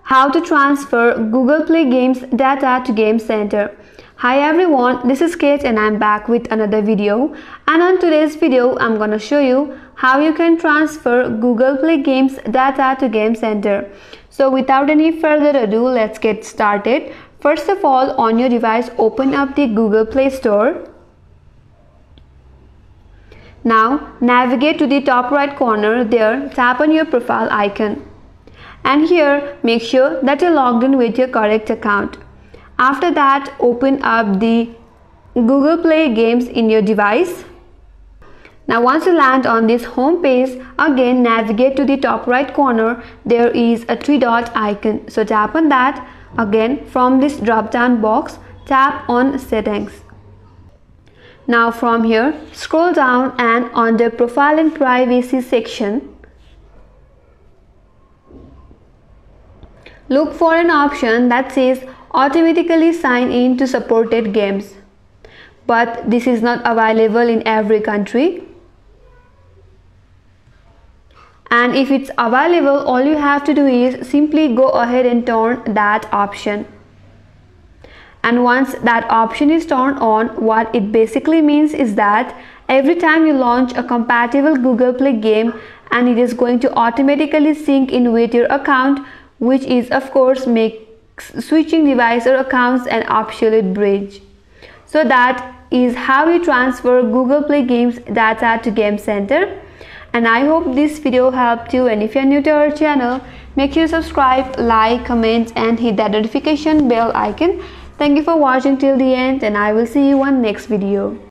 How to transfer Google Play Games data to Game Center. Hi everyone, this is Kate and I'm back with another video, and on today's video I'm gonna show you how you can transfer Google Play Games data to Game Center. So without any further ado, let's get started. First of all, on your device, open up the Google Play Store. Now navigate to the top right corner. There, tap on your profile icon. And here, make sure that you're logged in with your correct account. After that, open up the Google Play Games in your device. Now once you land on this home page, again navigate to the top right corner. There is a three dot icon. So tap on that. Again, from this drop down box, tap on Settings. Now from here, scroll down and under Profile and Privacy section, look for an option that says automatically sign in to supported games. But this is not available in every country. And if it's available, all you have to do is simply go ahead and turn that option. And once that option is turned on, what it basically means is that every time you launch a compatible Google Play game, and it is going to automatically sync in with your account, which is of course makes switching device or accounts an absolute bridge. So that is how you transfer Google Play Games data to Game Center. And I hope this video helped you, and if you are new to our channel, make sure you subscribe, like, comment and hit that notification bell icon. Thank you for watching till the end, and I will see you on next video.